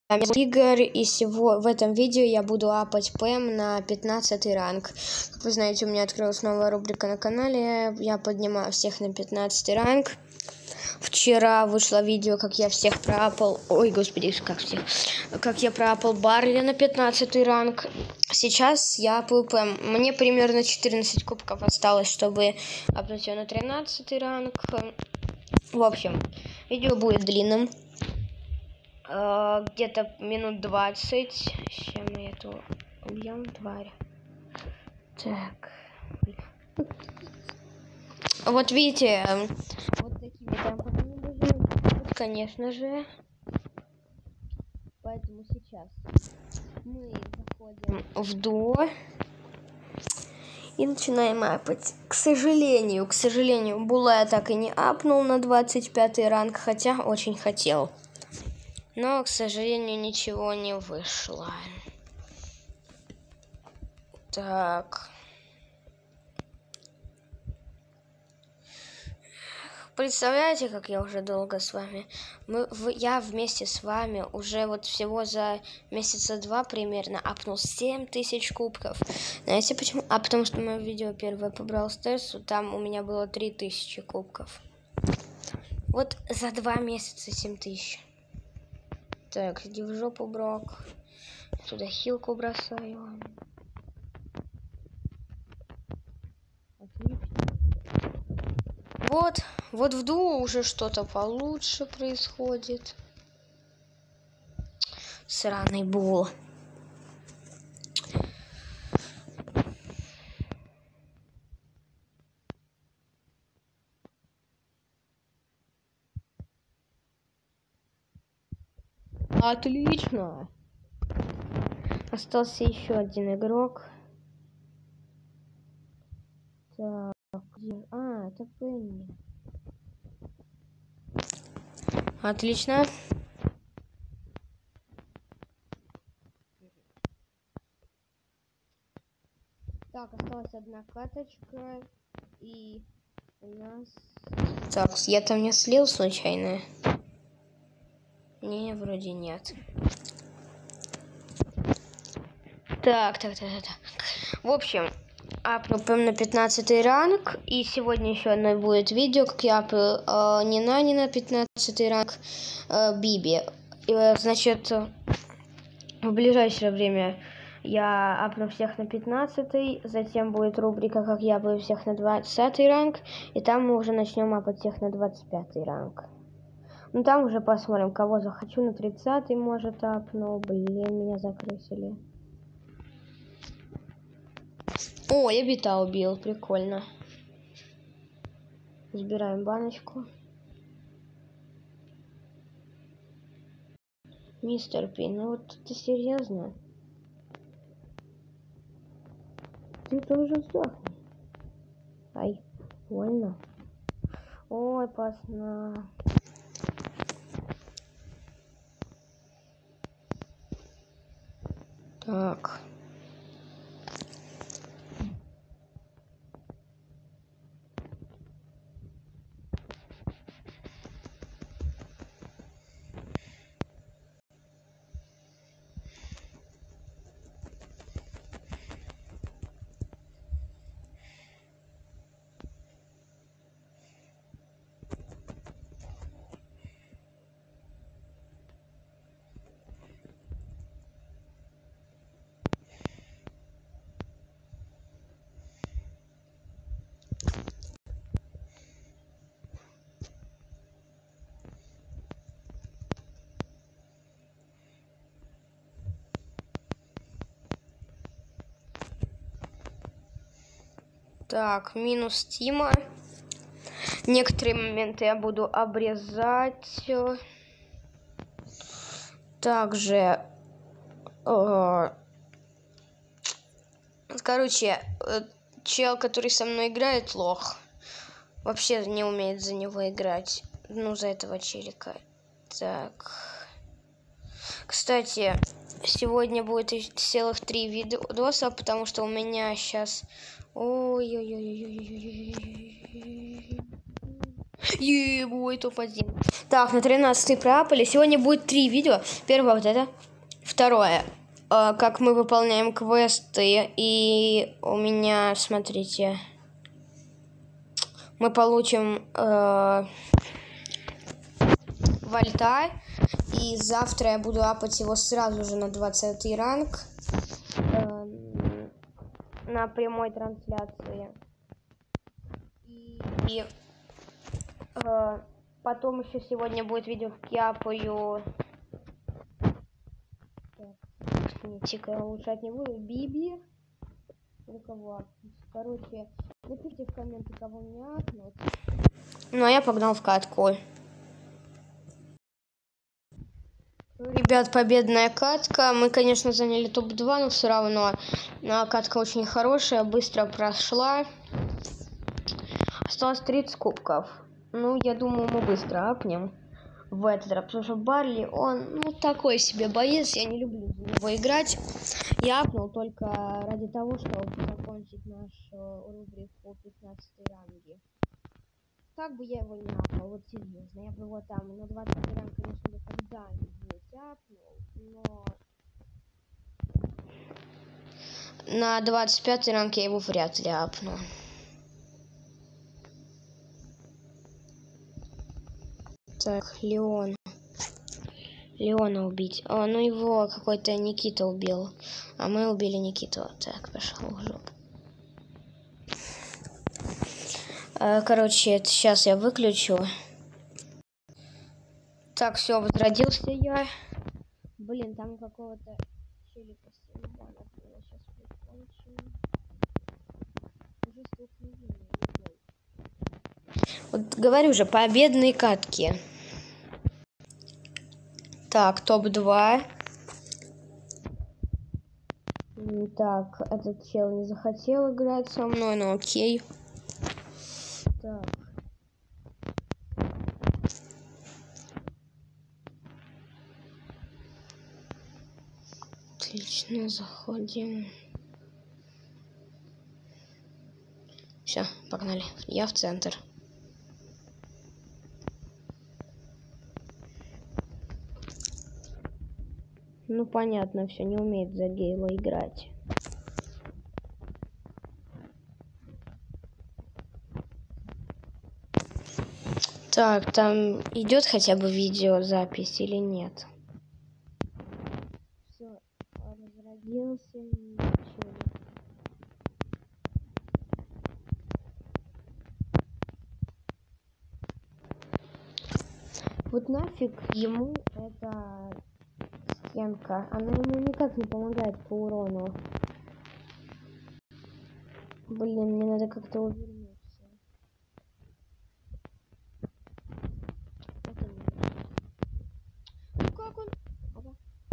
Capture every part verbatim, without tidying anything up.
Игорь, и сего, в этом видео я буду апать ПМ на пятнадцатый ранг. Как вы знаете, у меня открылась новая рубрика на канале, я поднимаю всех на пятнадцатый ранг. Вчера вышло видео, как я всех проапал, ой, господи, как всех, как я проапал Барли на пятнадцатый ранг. Сейчас я апаю ПМ, мне примерно четырнадцать кубков осталось, чтобы апнуть его на тринадцатый ранг. В общем, видео будет длинным. Uh, где-то минут двадцать. Сейчас мы эту убьем, тварь. Так. Вот видите, вот такими темпами не будем, конечно же. Поэтому сейчас мы заходим в дуо и начинаем апать. К сожалению, к сожалению, Була я так и не апнул на двадцать пятый ранг, хотя очень хотел. Но, к сожалению, ничего не вышло. Так. Представляете, как я уже долго с вами? Мы, в, я вместе с вами уже вот всего за месяца два примерно апнул семь тысяч кубков. Знаете почему? А потому что мое видео первое по Brawl Stars, там у меня было три тысячи кубков. Вот за два месяца семь тысяч. Так, иди в жопу, Брок. Туда хилку бросаю. Отлично. Вот, вот в дуо уже что-то получше происходит. Сраный Бул. Отлично. Остался еще один игрок. Так, а, это Пенни. Отлично. Так, осталась одна каточка. И у нас... Так, я там не слил случайно? Не, вроде нет. Так, так, так, так, так. В общем, апну прям на пятнадцатый ранг. И сегодня еще одно будет видео, как я апаю э, не на не на пятнадцатый ранг э, Биби. И, значит, в ближайшее время я апну всех на пятнадцатый. Затем будет рубрика, как я апаю всех на двадцатый ранг. И там мы уже начнем апать всех на двадцать пятый ранг. Ну там уже посмотрим, кого захочу. На тридцатый может апну. Блин, меня закрысили. О, я бита убил, прикольно. Забираем баночку. Мистер Пи, ну вот ты серьезно? Ты тоже сдохни. Ай, больно. Ой, опасно. Так. Так, минус Тима. Некоторые моменты я буду обрезать. Также... Э, короче, чел, который со мной играет, лох. Вообще не умеет за него играть. Ну, за этого челика. Так. Кстати, сегодня будет целых три видоса, потому что у меня сейчас... Ой-ой-ой-ой-ой-ой. Ебой, топ один. Так, на тринадцатый проапали. Сегодня будет три видео. Первое вот это. Второе. Э, как мы выполняем квесты. И у меня, смотрите, мы получим э, вольта. И завтра я буду апать его сразу же на двадцатый ранг. Э, на прямой трансляции. И... и э, потом еще сегодня будет видео, как я апаю... Не тикаю, улучшать не буду. Биби. Или кого? Короче, напишите в комменты, кого мне апнуть. Ну, а я погнал в катку. Ребят, победная катка. Мы, конечно, заняли топ два, но все равно катка очень хорошая, быстро прошла. Осталось тридцать кубков. Ну, я думаю, мы быстро апнем в этот раз, потому что Барли, он, ну, такой себе боец, я не люблю за него играть. Я апнул только ради того, чтобы закончить нашу рубрику пятнадцатой ранги. Так бы я его не апнул, вот серьезно. Я бы его там на двадцатый ранг, конечно, когда-нибудь апнул, но на двадцать пятый ранг я его вряд ли апну. Так, Леон. Леона убить. О, ну его какой-то Никита убил. А мы убили Никиту. Так, пошел в жопу. Короче, сейчас я выключу. Так, все, возродился я. Блин, там какого-то челика с телефона. Сейчас прикончим. Уже столкновение. Вот говорю же, победные катки. Так, топ два. Так, этот чел не захотел играть со мной, но окей. Так. Отлично, заходим. Все, погнали. Я в центр. Ну, понятно, все, не умеет за Гейла играть. Так, там идет хотя бы видеозапись или нет? Все, разродился, ничего. Вот нафиг ему эта стенка. Она ему никак не помогает по урону. Блин, мне надо как-то увернуться. Ну как он? Опа.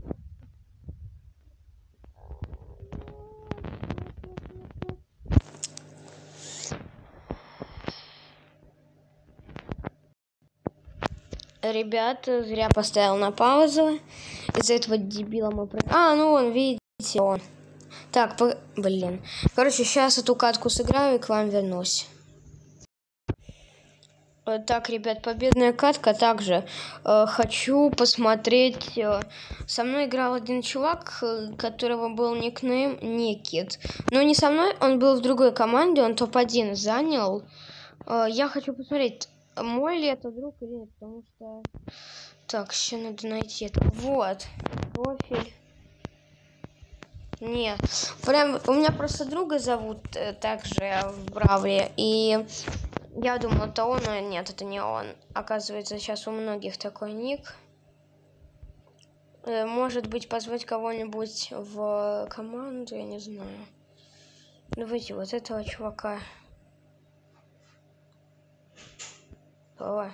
Ребят, зря поставил на паузу. Из-за этого дебила мы... А, ну он, видите, он. Так, по... блин. Короче, сейчас эту катку сыграю и к вам вернусь. Так, ребят, победная катка. Также э, хочу посмотреть. Э, со мной играл один чувак, э, которого был никнейм Никит. Но не со мной, он был в другой команде, он топ один занял. Э, я хочу посмотреть, мой ли это друг или нет, потому что... Так, сейчас надо найти это. Вот, профиль. Нет, прям у меня просто друга зовут э, также в Бравле, и я думал, это он, но нет, это не он. Оказывается, сейчас у многих такой ник. Э, может быть, позвать кого-нибудь в команду, я не знаю. Давайте вот этого чувака. О.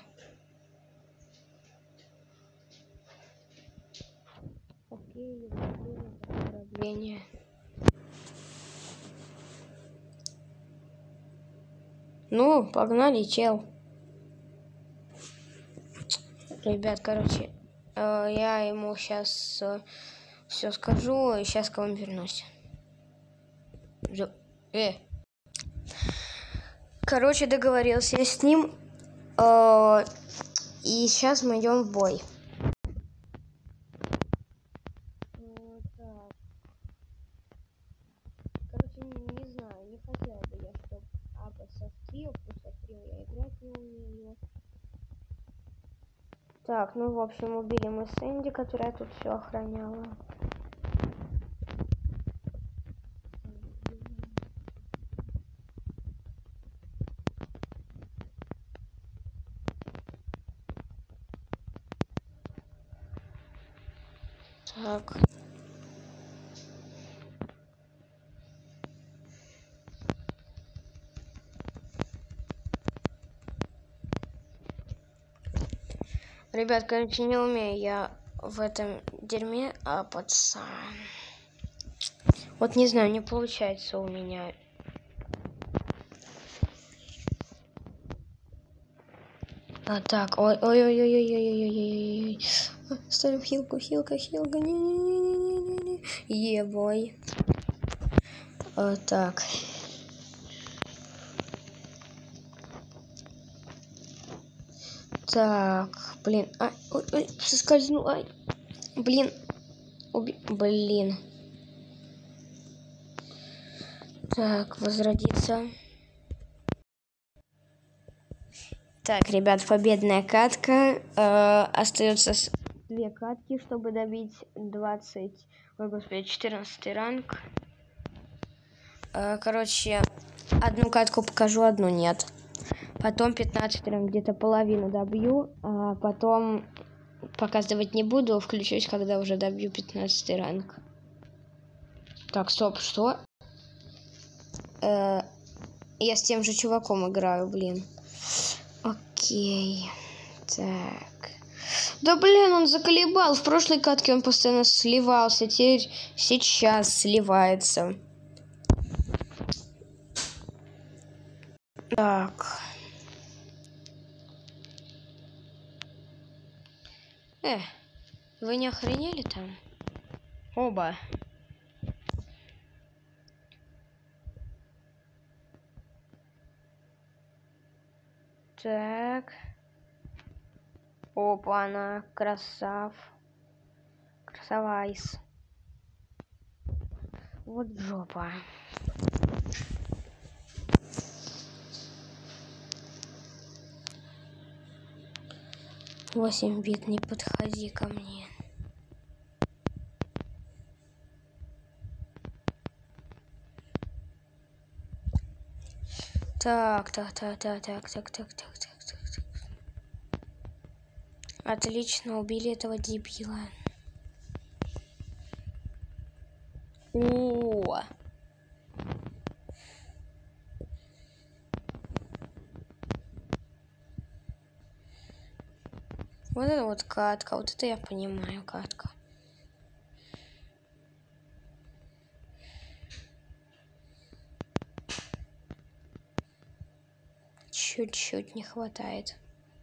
Окей, управление. Ну, погнали, чел. Ребят, короче, э, я ему сейчас э, все скажу, и сейчас к вам вернусь. Э. Короче, договорился я с ним. Э, и сейчас мы идем в бой. Так. Короче, не знаю, не хотела бы я, чтобы апать со стрел, потому что стрел я играть не умею. Так, ну в общем убили мы Сэнди, которая тут все охраняла. Так. Ребят, короче, не умею я в этом дерьме апаться. Вот не знаю, не получается у меня. А так, ой, ой, ой, ой, ой, ой, ой, ой, ой, ой. Ставим хилку, хилка, хилка, не, не, не, не, не, не, ебой. А, так. Так, блин, ай, ой, ой, соскользнул, ай, блин, уби, блин. Так, возродиться. Так, ребят, победная катка. Э, остается две катки, чтобы добить двадцать, ой, господи, четырнадцатый ранг. Э, короче, одну катку покажу, одну нет. Потом пятнадцатый ранг, где-то половину добью, а потом показывать не буду, включусь, когда уже добью пятнадцатый ранг. Так, стоп, что? Э, я с тем же чуваком играю, блин. Окей. Так. Да блин, он заколебал. В прошлой катке он постоянно сливался. Теперь сейчас сливается. Так. Э, вы не охренели там? Оба. Так. Опа, она красав. Красавайс. Вот жопа. Восемь бит, не подходи ко мне. Так, так, так, так, так, так, так, так, так, так, так. Отлично, убили этого дебила. О! Вот это вот катка, вот это я понимаю, катка. Чуть-чуть не хватает.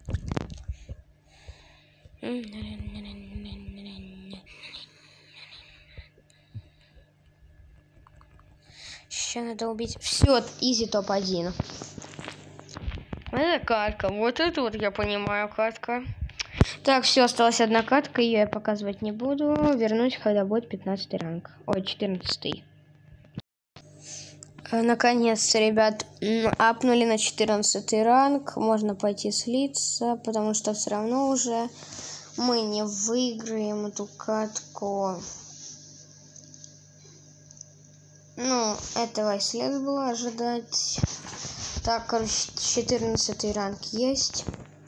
Сейчас надо убить. Все, изи топ один. Вот это катка. Вот это вот я понимаю, катка. Так, все, осталась одна катка, ее я показывать не буду. Вернусь, когда будет пятнадцатый ранг. Ой, четырнадцатый. Наконец-то, ребят, апнули на четырнадцатый ранг. Можно пойти слиться, потому что все равно уже мы не выиграем эту катку. Ну, этого и следовало ожидать. Так, короче, четырнадцатый ранг есть.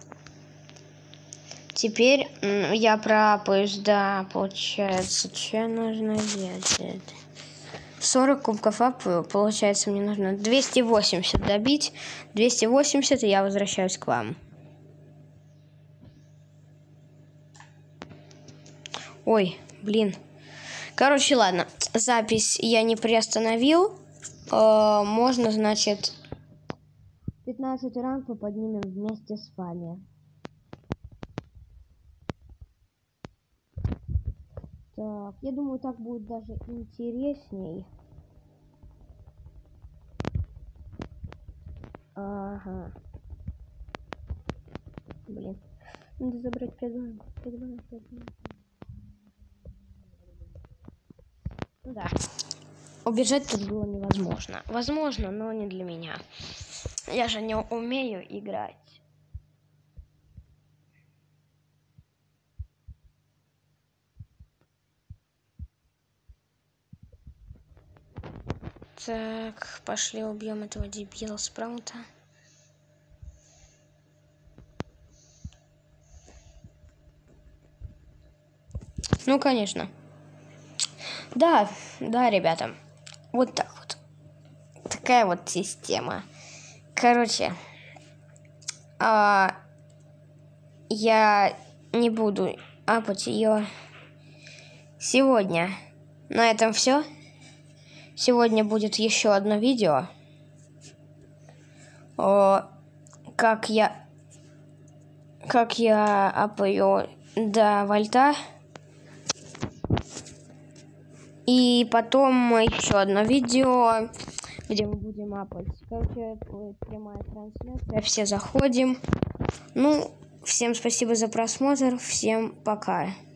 Теперь я проапаюсь, да, получается. Что нужно делать? сорок кубков апаю, получается, мне нужно двести восемьдесят добить. двести восемьдесят, и я возвращаюсь к вам. Ой, блин. Короче, ладно. Запись я не приостановил. Э, можно, значит, пятнадцатый ранг мы поднимем вместе с вами. Так, я думаю, так будет даже интересней. Ага. Блин. Надо забрать пять банок. пять банок, пять банок. Ну да. Убежать тут было невозможно. Возможно, но не для меня. Я же не умею играть. Так, пошли убьем этого дебила Спраута. Ну, конечно. Да, да, ребята. Вот так вот. Такая вот система. Короче, а, я не буду апать ее сегодня. На этом все. Сегодня будет еще одно видео. О, как я... Как я апаю до вольта. И потом еще одно видео, где мы будем апать. Короче, это будет прямая трансляция. Все заходим. Ну, всем спасибо за просмотр. Всем пока.